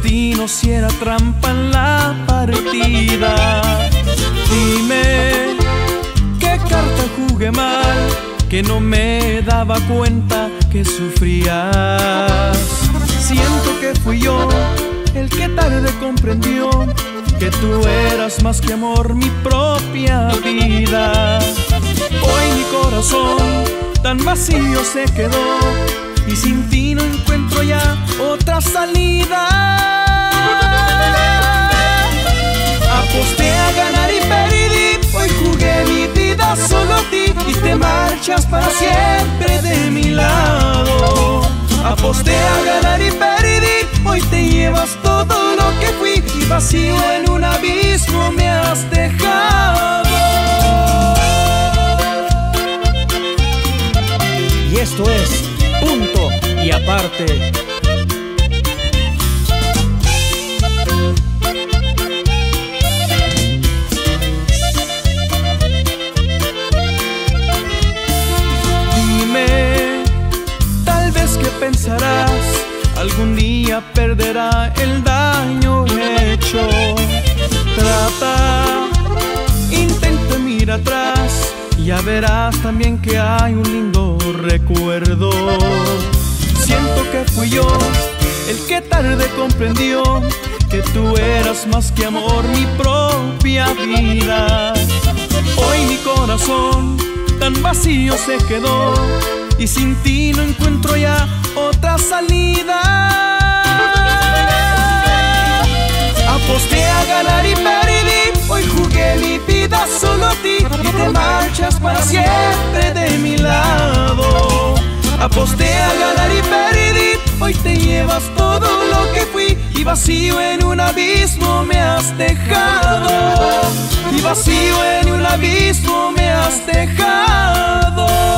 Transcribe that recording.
destino si era trampa en la partida. Dime qué carta jugué mal, que no me daba cuenta que sufrías. Siento que fui yo el que tarde comprendió que tú eras más que amor, mi propia vida. Hoy mi corazón tan vacío se quedó y sin ti no encuentro ya otra salida. Aposté a ganar y perdí, hoy jugué mi vida solo a ti y te marchas para siempre de mi lado. Aposté a ganar y perdí, hoy te llevas todo lo que fui y vacío en un abismo me has dejado. Y esto es Punto y Aparte. Dime, tal vez que pensarás, algún día perderá el daño hecho. Trata, intenta mirar atrás, ya verás también que hay un lindo recuerdo. Siento que fui yo el que tarde comprendió que tú eras más que amor, mi propia vida. Hoy mi corazón tan vacío se quedó y sin ti no encuentro ya otra salida. Aposté a ganar y perdí, hoy jugué mi vida solo a ti y te marchas para siempre de mi lado. Aposté a ganar y perdí, hoy te llevas todo lo que fui y vacío en un abismo me has dejado. Y vacío en un abismo me has dejado.